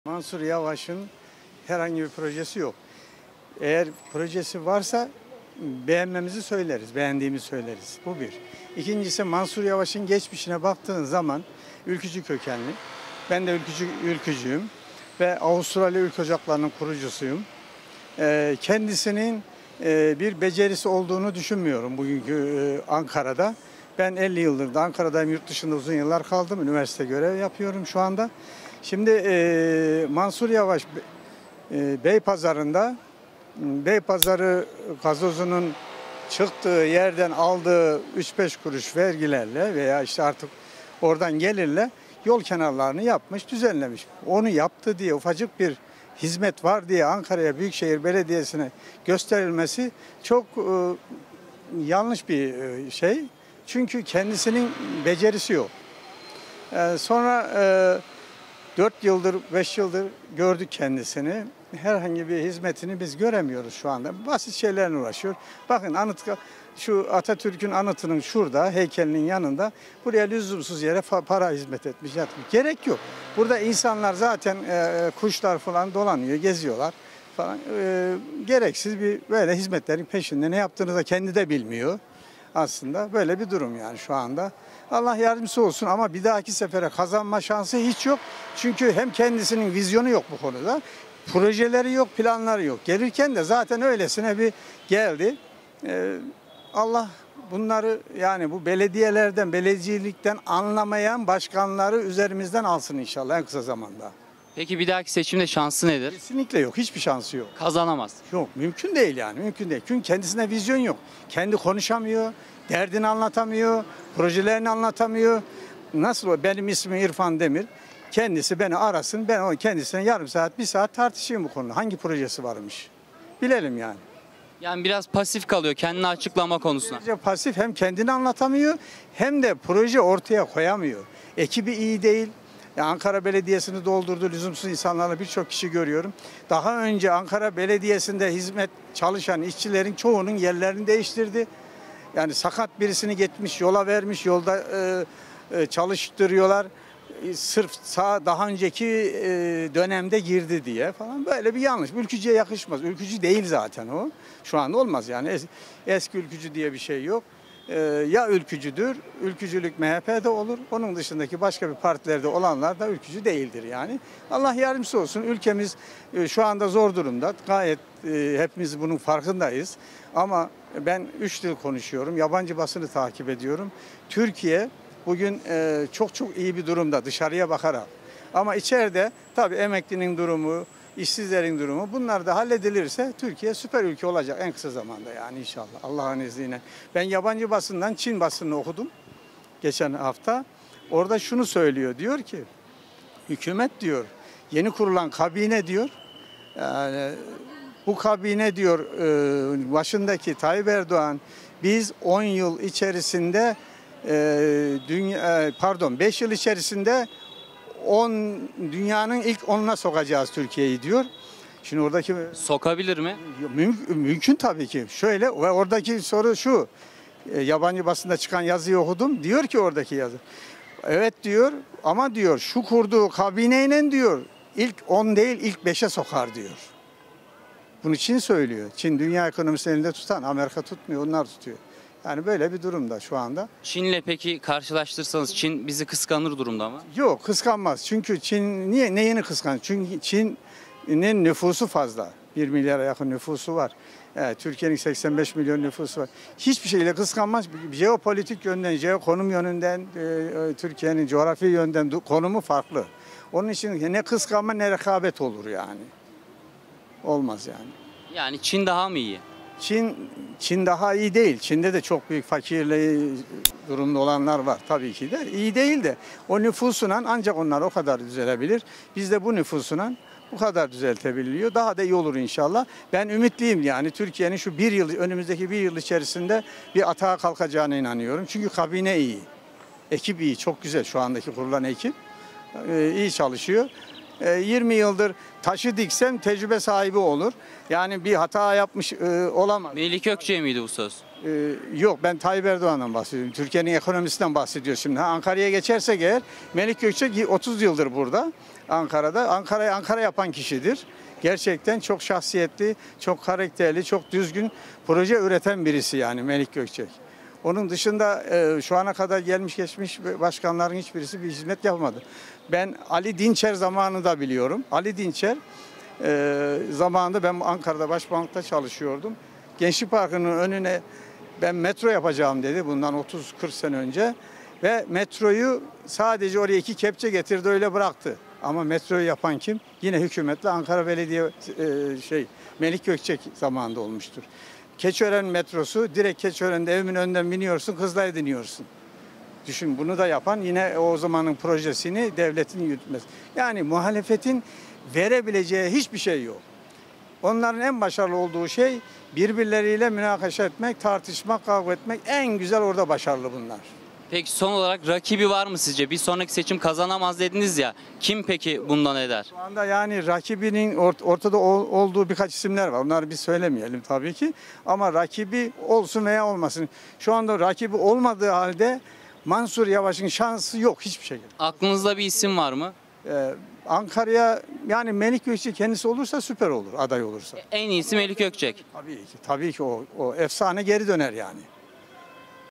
Mansur Yavaş'ın herhangi bir projesi yok. Eğer projesi varsa beğenmemizi söyleriz, beğendiğimizi söyleriz. Bu bir. İkincisi, Mansur Yavaş'ın geçmişine baktığın zaman ülkücü kökenli. Ben de ülkücüyüm ve Avustralya Ülke Ocakları'nın kurucusuyum. Kendisinin bir becerisi olduğunu düşünmüyorum bugünkü Ankara'da. Ben 50 yıldır da Ankara'dayım, yurt dışında uzun yıllar kaldım. Üniversite görev yapıyorum şu anda. Şimdi Mansur Yavaş Beypazarı'nda, Beypazarı gazozunun çıktığı yerden aldığı 3-5 kuruş vergilerle veya işte artık oradan gelirle yol kenarlarını yapmış, düzenlemiş. Onu yaptı diye, ufacık bir hizmet var diye Ankara'ya Büyükşehir Belediyesi'ne gösterilmesi çok yanlış bir şey. Çünkü kendisinin becerisi yok. Sonra 4 yıldır, 5 yıldır gördük kendisini. Herhangi bir hizmetini biz göremiyoruz şu anda. Basit şeylerle uğraşıyor. Bakın şu Atatürk'ün anıtının şurada, heykelinin yanında buraya lüzumsuz yere para hizmet etmiş, yatmış. Gerek yok. Burada insanlar zaten kuşlar falan dolanıyor, geziyorlar falan. Gereksiz bir böyle hizmetlerin peşinde ne yaptığını da kendi de bilmiyor. Aslında böyle bir durum yani şu anda. Allah yardımcısı olsun ama bir dahaki sefere kazanma şansı hiç yok. Çünkü hem kendisinin vizyonu yok bu konuda, projeleri yok, planları yok. Gelirken de zaten öylesine bir geldi. Allah bunları, yani bu belediyelerden, belediyecilikten anlamayan başkanları üzerimizden alsın inşallah en kısa zamanda. Peki bir dahaki seçimde şansı nedir? Kesinlikle yok, hiçbir şansı yok. Kazanamaz. Yok, mümkün değil yani, mümkün değil. Çünkü kendisine vizyon yok. Kendi konuşamıyor, derdini anlatamıyor, projelerini anlatamıyor. Nasıl o? Benim ismim İrfan Demir. Kendisi beni arasın, ben o kendisine yarım saat, bir saat tartışayım bu konuda. Hangi projesi varmış? Bilelim yani. Yani biraz pasif kalıyor kendini açıklama konusuna. Ayrıca pasif, hem kendini anlatamıyor hem de proje ortaya koyamıyor. Ekibi iyi değil. Ya Ankara Belediyesi'ni doldurdu, lüzumsuz insanlarla birçok kişi görüyorum. Daha önce Ankara Belediyesi'nde hizmet çalışan işçilerin çoğunun yerlerini değiştirdi. Yani sakat birisini gitmiş, yola vermiş, yolda çalıştırıyorlar. Sırf daha önceki dönemde girdi diye falan, böyle bir yanlış. Ülkücüye yakışmaz. Ülkücü değil zaten o. Şu anda olmaz yani. Eski ülkücü diye bir şey yok. Ya ülkücüdür, ülkücülük MHP'de olur. Onun dışındaki başka bir partilerde olanlar da ülkücü değildir yani. Allah yardımcısı olsun. Ülkemiz şu anda zor durumda. Gayet hepimiz bunun farkındayız. Ama ben 3 dil konuşuyorum. Yabancı basını takip ediyorum. Türkiye bugün çok iyi bir durumda dışarıya bakarak. Ama içeride tabii emeklinin durumu, işsizlerin durumu, bunlar da halledilirse Türkiye süper ülke olacak en kısa zamanda yani inşallah Allah'ın izniyle. Ben yabancı basından Çin basını okudum geçen hafta. Orada şunu söylüyor, diyor ki hükümet diyor, yeni kurulan kabine diyor, yani bu kabine diyor başındaki Tayyip Erdoğan, biz 10 yıl içerisinde 5 yıl içerisinde dünyanın ilk 10'una sokacağız Türkiye'yi diyor. Şimdi oradaki Sokabilir mi? mümkün tabii ki. Şöyle, ve oradaki soru şu. Yabancı basında çıkan yazıyı okudum. Diyor ki oradaki yazı. Evet diyor, ama diyor şu kurduğu kabineyle diyor ilk 10 değil ilk 5'e sokar diyor. Bunu Çin söylüyor. Çin dünya ekonomisini elinde tutan, Amerika tutmuyor, onlar tutuyor. Yani böyle bir durumda şu anda. Çin'le peki karşılaştırsanız Çin bizi kıskanır durumda mı? Yok, kıskanmaz. Çünkü Çin neyini kıskanır? Çünkü Çin'in nüfusu fazla. 1 milyara yakın nüfusu var. Türkiye'nin 85 milyon nüfusu var. Hiçbir şeyle kıskanmaz. Jeopolitik yönden, jeokonum yönünden, Türkiye'nin coğrafi yönden konumu farklı. Onun için ne kıskanma ne rekabet olur yani. Olmaz yani. Yani Çin daha mı iyi? Çin daha iyi değil. Çin'de de çok büyük fakirliği durumda olanlar var tabii ki de. İyi değil de o nüfusuna ancak onlar o kadar düzelebilir. Biz de bu nüfusuna bu kadar düzeltebiliyor. Daha da iyi olur inşallah. Ben ümitliyim yani Türkiye'nin şu önümüzdeki bir yıl içerisinde bir atağa kalkacağına inanıyorum. Çünkü kabine iyi. Ekip iyi, çok güzel şu andaki kurulan ekip. İyi çalışıyor. 20 yıldır taşı diksem tecrübe sahibi olur. Yani bir hata yapmış olamaz. Melik Gökçek'e miydi bu söz? Yok, ben Tayyip Erdoğan'dan bahsediyorum. Türkiye'nin ekonomisinden bahsediyor şimdi. Ankara'ya geçersek eğer, Melik Gökçek 30 yıldır burada Ankara'da. Ankara'yı Ankara yapan kişidir. Gerçekten çok şahsiyetli, çok karakterli, çok düzgün proje üreten birisi yani Melik Gökçek. Onun dışında şu ana kadar gelmiş geçmiş başkanların hiçbirisi bir hizmet yapmadı. Ben Ali Dinçer zamanını da biliyorum. Ali Dinçer zamanında ben Ankara'da Başbank'ta çalışıyordum. Gençlik Parkı'nın önüne ben metro yapacağım dedi bundan 30-40 sene önce. Ve metroyu sadece oraya 2 kepçe getirdi, öyle bıraktı. Ama metroyu yapan kim? Yine hükümetle Ankara Belediye Melik Gökçek zamanında olmuştur. Keçiören metrosu, direkt Keçiören'de evimin önünden biniyorsun, Kızılay'a dönüyorsun. Düşün, bunu da yapan yine o zamanın projesini devletin yürütmesi. Yani muhalefetin verebileceği hiçbir şey yok. Onların en başarılı olduğu şey birbirleriyle münakaşa etmek, tartışmak, kavga etmek. En güzel orada başarılı bunlar. Peki son olarak rakibi var mı sizce? Bir sonraki seçim kazanamaz dediniz ya. Kim peki bundan eder? Şu anda yani rakibinin ortada olduğu birkaç isimler var. Onları biz söylemeyelim tabii ki. Ama rakibi olsun veya olmasın. Şu anda rakibi olmadığı halde Mansur Yavaş'ın şansı yok hiçbir şekilde. Aklınızda bir isim var mı? Ankara'ya yani Melik Gökçek kendisi olursa süper olur, aday olursa. En iyisi Melik Gökçek. Tabii ki o efsane geri döner yani.